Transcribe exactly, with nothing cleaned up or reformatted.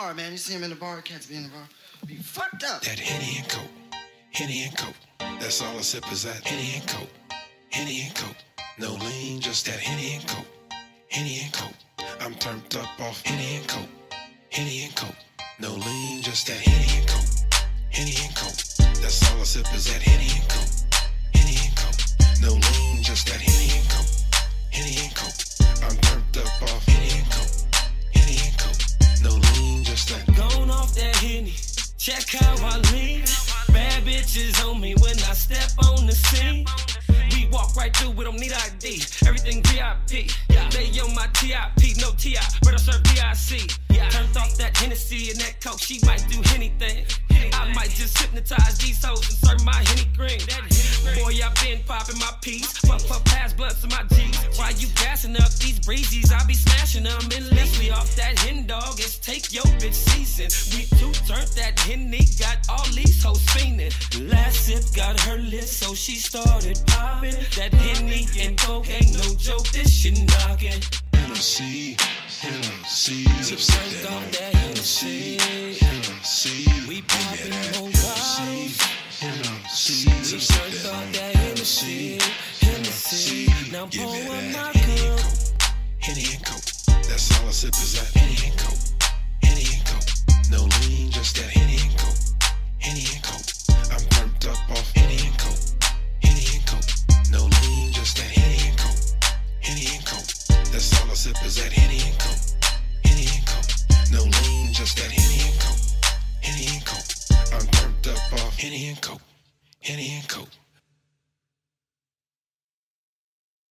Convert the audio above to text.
bar, man. You see him in the bar, cats be in the bar. Be fucked up. That Henny and Coke, Henny and Coke. That's all I sip is that Henny and Coke, Henny and Coke. No lean, just that Henny and Coke, Henny and Coke. I'm turned up off Henny and Coke, Henny and Coke. No lean, just that Henny and Coke, Henny and Coke. That's all I sip is that Henny and Coke, Henny and Coke. No lean, just that Henny and Coke, Henny and Coke. I'm turned up off Henny and Coke, Henny and Coke. No lean, just that. Gone off that Henny, check how I lean. Bad bitches on me when I step on the scene. We walk right through, we don't need I D. Everything V I P. They on my T I P, no T I, but I serve D I C. Turned off that Hennessy and that Coke, she might do anything. I might just hypnotize these hoes and serve my Henny green. Boy, I been popping my peas, puff puff pass blunts to my G's. Why you gassing up these breezies? I be smashing them endlessly off that hen dog. It's take your bitch season. We two turned that Henny, got all these hoes fiending. Last sip got her lit, so she started popping. That Henny and Coke ain't no joke, this shit knocking. Hennessy, Hennessy, She turned on that Hennessy. Hennessy, We popping more Hennessy, bottles. Hennessy, She turned on that Hennessy, Hennessy. Now give pour me in my that Henny and cup. Coke, Henny and Coke. That's all I sip is that Henny and Coke, Henny and Coke. No lean, just that Henny and Coke, Henny and Coke. I'm turned up off Henny and Coke, Henny and Coke. No lean, just that Henny and Coke, Henny and Coke. That's all I sip is that Henny and Coke.